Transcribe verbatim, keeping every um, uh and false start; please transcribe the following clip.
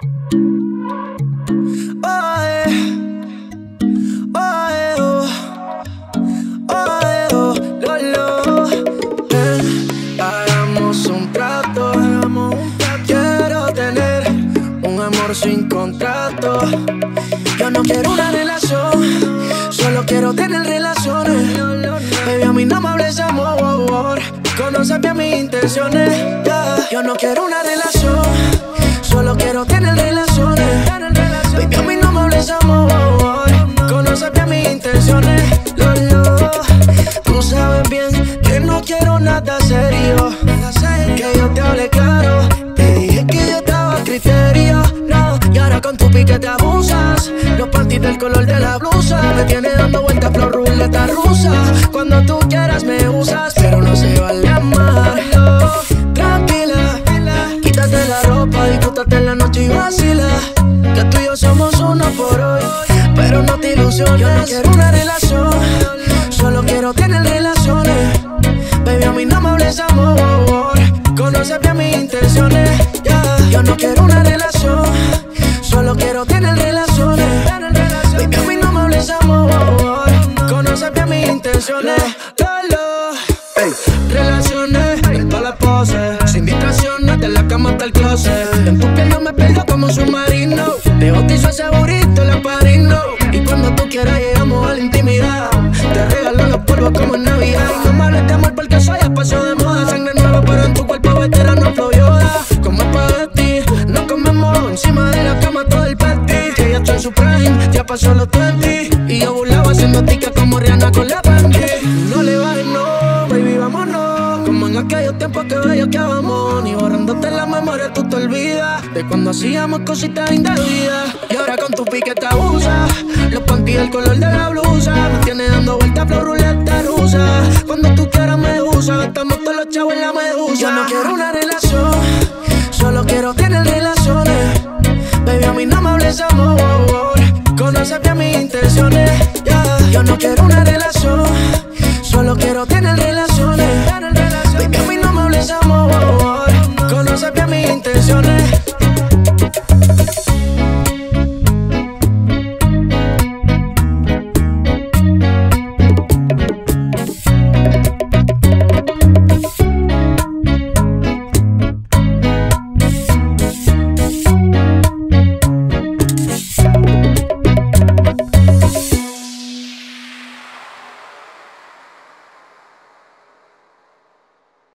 Sin contrato. Yo no quiero una relación, solo quiero tener relaciones. Baby, a mí no me hables de amor, conoces bien mis intenciones, yeah. Yo no quiero una relación, solo quiero tener relaciones. Baby, a mí no me hables de amor, conoces bien mis intenciones, Lolo. Tú sabes bien que no quiero nada serio, que yo te hable claro. Te dije que yo estaba a criterio, no. Y ahora con tu pique te abusas. Los panties del color de la blusa me tiene dando vueltas flor ruleta rusa. Cuando tú quieras me usas, pero no se vale amarlo. Tranquila, quítate la ropa, disfrútate la noche y vacila. Que tú y yo somos uno por hoy, pero no te ilusiones. Yo no quiero una relación, solo quiero tener relaciones. Baby, a mí no me hables de amor, conoces bien mis intenciones, yeah. Yo no quiero una relación, solo quiero tener relaciones. Baby, a mí no me hables de amor, conoces bien mis intenciones, Lolo. Ey, relaciones en todas las poses, sin distracciones, de la cama hasta el closet. En tu piel yo me pierdo como un submarino, te bautizo ese burrito, la padrino. Y cuando tú quieras llegamos a la intimidad, te regalo los polvos como en Navidad. Y no me hables de amor porque soy espacio de moda. Sangre nueva pero en tu cuerpo veterano flow Yoda. Como espagueti, no comemos encima de la cama todo el party. Que ya estoy en su prime, ya pasó los veinte. Y yo burlaba haciendo tica como Rihanna con la panty. No le bajes, no, baby, vámonos. Como en aquellos tiempos que bello que vamos. Ni borrándote la memoria tú te olvidas de cuando hacíamos cositas indebidas. Y ahora con tu pique te abusas. Los panties del color de la blusa me tiene dando vueltas flor ruleta rusa. Cuando tú quieras me usas, estamos todos los chavos en la medusa. Yo no quiero una relación, solo quiero tener relaciones. Baby, a mí no me hables de amor,